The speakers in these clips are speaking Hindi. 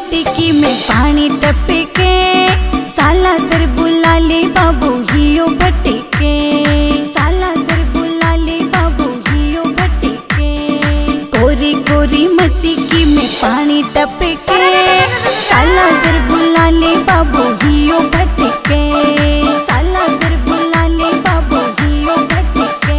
मटकी में पानी टपके, साला सर बुला ले बाबू हियो भटके, साला सर बुला ले बाबू हियो भटके। कोरी कोरी मटकी में पानी टपके, साला सर बुला ले बाबू हियो भटके, साला सर बुला ले बाबू हियो भटके।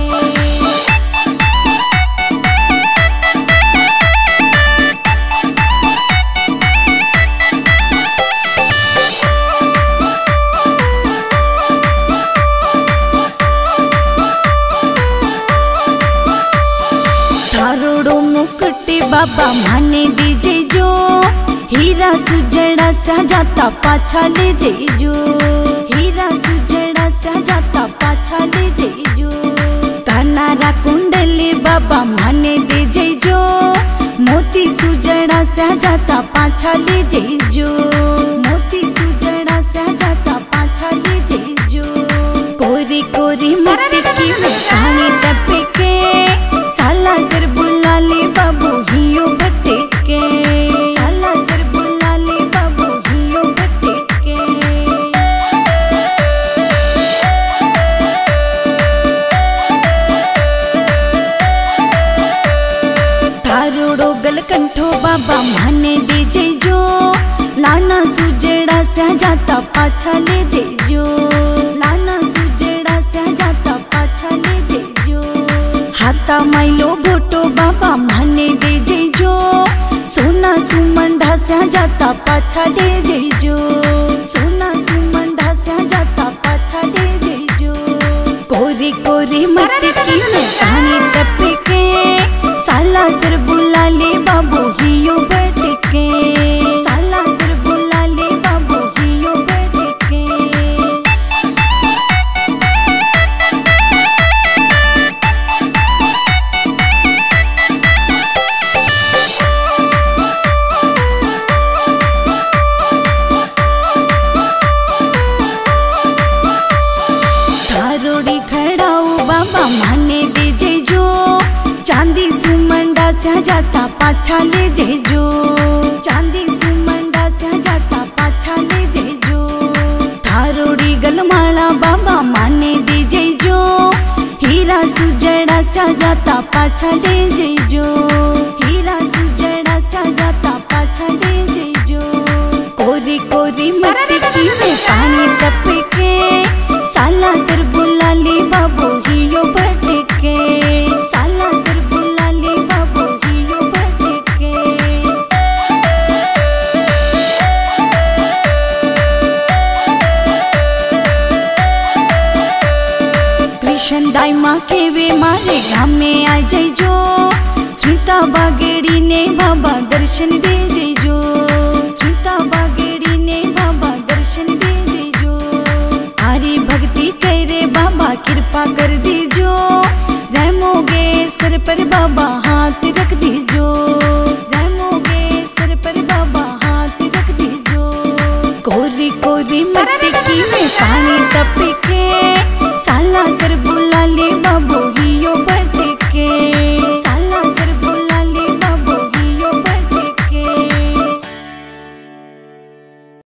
थारोड़ो मुकुटे बाबा माने दीजे जो, हीरा सुजड़ा सा जाता पाछा ले जेजो, हीरा सुजड़ा सा जाता पाछा ले जेजो। कानारा कुंडली बाबा माने दे जेजो, मोती सुजड़ा सा जाता पाछा ले जेजो, मोती सुजड़ा सा जाता पाछा ले जेजो। कोरी कोरी मटकी में पानी टपके, साला सर बुला ले बाबू हियो भटके, साला सर बुला ले बाबू हियो भटके। थारोड़ो गलकंठो बाबा माने दे जेजो, लाना सुजड़ा सा जाता पाछा ले जेजो, लाना सुजड़ा सा जाता पाछा ले जेजो। हाथा माइलो भोटो बाबा माने दे जेजो, सोना सुमंडा सा जाता पाछा ले जेजो, सोना सुमंडा सा जाता पाछा ले जेजो। कोरी कोरी मटकी में पानी टपके, साला सर बुला ले बाबू हियो भटके, साला सर बुला ले बाबू हियो भटके। थारोड़ी खड़ाऊ बाबा माने दे जेजो, चांदी सुमंडा सा जाता पाछा ले जेजो, चांदी सुमंडा सा जाता पाछा ले जेजो। थारोड़ी गलमाला बाबा माने दे जेजो, हीरा सुजड़ा सा जाता पाछा ले जेजो, हीरा सुजड़ा सा जाता पाछा ले जेजो। कोरी कोरी मटकी में पानी टपके, साला सर बुला ले बाबू हियो भटके, साला सर बुला ले बाबू हियो भटके। कृष्ण दाई माँ के वे मारे गाँव में आ जेजो, स्मिता बागेड़ी ने बाबा दर्शन दे जेजो, स्मिता बागेड़ी ने बाबा दर्शन दे जेजो। आरी भक्ति करे बाबा कृपा कर दीजो, रहमोगे सर पर बाबा हाथ रख दीजो, रहमोगे सर पर बाबा हाथ रख दीजो। कोरी कोरी मटकी में पानी टपके, साला सर बुला ले बाबू